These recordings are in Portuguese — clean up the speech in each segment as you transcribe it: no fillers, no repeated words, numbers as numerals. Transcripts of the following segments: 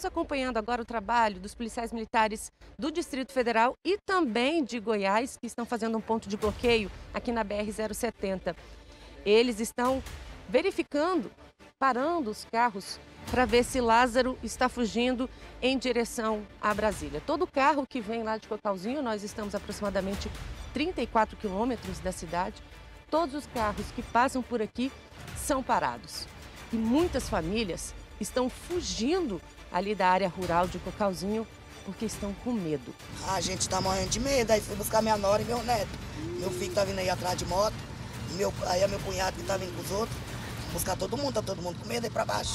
Estamos acompanhando agora o trabalho dos policiais militares do Distrito Federal e também de Goiás, que estão fazendo um ponto de bloqueio aqui na BR-070. Eles estão verificando, parando os carros para ver se Lázaro está fugindo em direção a Brasília. Todo carro que vem lá de Cocalzinho, nós estamos aproximadamente 34 quilômetros da cidade, todos os carros que passam por aqui são parados. E muitas famílias estão fugindo ali da área rural de Cocalzinho porque estão com medo. A gente tá morrendo de medo, aí fui buscar minha nora e meu neto. Meu filho tá vindo aí atrás de moto, aí é meu cunhado que tá vindo com os outros. Buscar todo mundo, tá todo mundo com medo aí pra baixo.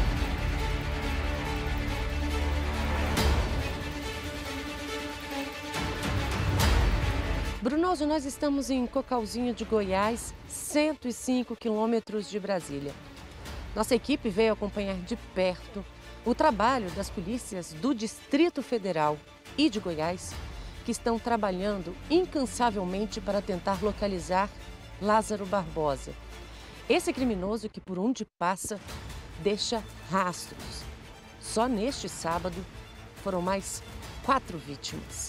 Brunoso, nós estamos em Cocalzinho de Goiás, 105 quilômetros de Brasília. Nossa equipe veio acompanhar de perto o trabalho das polícias do Distrito Federal e de Goiás, que estão trabalhando incansavelmente para tentar localizar Lázaro Barbosa. Esse criminoso que por onde passa deixa rastros. Só neste sábado foram mais 4 vítimas.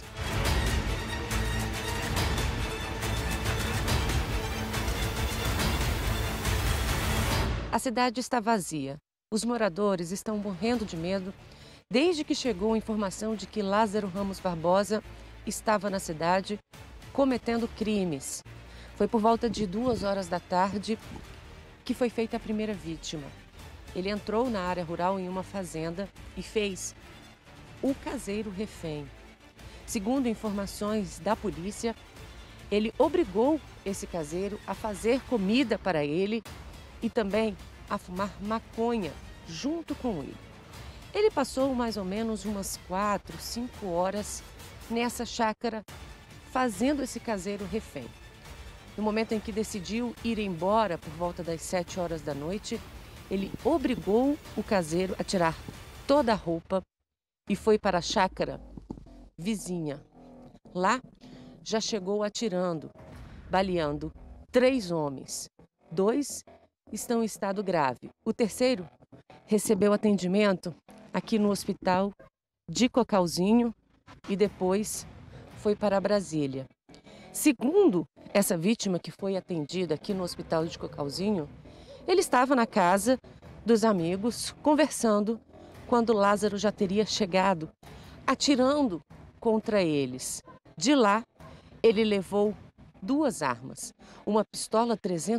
A cidade está vazia. Os moradores estão morrendo de medo desde que chegou a informação de que Lázaro Ramos Barbosa estava na cidade cometendo crimes. Foi por volta de 2 horas da tarde que foi feita a primeira vítima. Ele entrou na área rural em uma fazenda e fez o caseiro refém. Segundo informações da polícia, ele obrigou esse caseiro a fazer comida para ele e também a fumar maconha junto com ele. Ele passou mais ou menos umas 4, 5 horas nessa chácara fazendo esse caseiro refém. No momento em que decidiu ir embora por volta das 7 horas da noite, ele obrigou o caseiro a tirar toda a roupa e foi para a chácara vizinha. Lá já chegou atirando, baleando 3 homens. 2 estão em estado grave. O terceiro recebeu atendimento aqui no hospital de Cocalzinho e depois foi para Brasília. Segundo essa vítima que foi atendida aqui no hospital de Cocalzinho, ele estava na casa dos amigos conversando quando Lázaro já teria chegado, atirando contra eles. De lá, ele levou 2 armas, uma pistola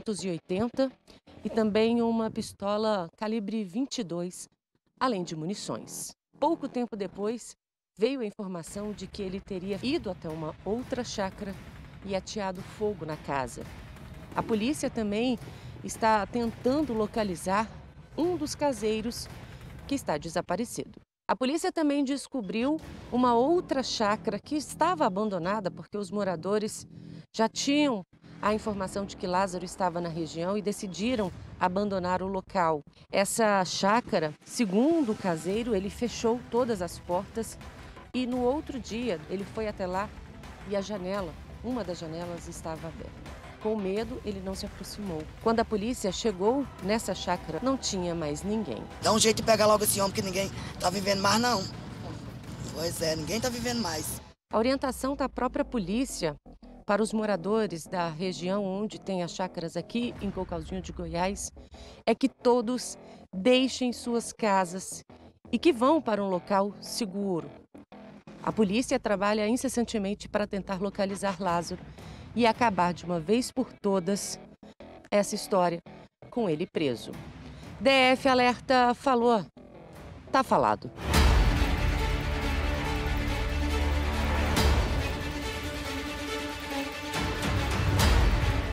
380 e também uma pistola calibre 22, além de munições. Pouco tempo depois, veio a informação de que ele teria ido até uma outra chácara e ateado fogo na casa. A polícia também está tentando localizar um dos caseiros que está desaparecido. A polícia também descobriu uma outra chácara que estava abandonada porque os moradores já tinham a informação de que Lázaro estava na região e decidiram abandonar o local. Essa chácara, segundo o caseiro, ele fechou todas as portas e no outro dia ele foi até lá e a janela, uma das janelas estava aberta. Com medo, ele não se aproximou. Quando a polícia chegou nessa chácara, não tinha mais ninguém. Dá um jeito de pegar logo esse homem, que ninguém tá vivendo mais, não. Pois é, ninguém tá vivendo mais. A orientação da própria polícia para os moradores da região onde tem as chácaras aqui em Cocalzinho de Goiás é que todos deixem suas casas e que vão para um local seguro. A polícia trabalha incessantemente para tentar localizar Lázaro e acabar de uma vez por todas essa história com ele preso. DF Alerta falou, tá falado.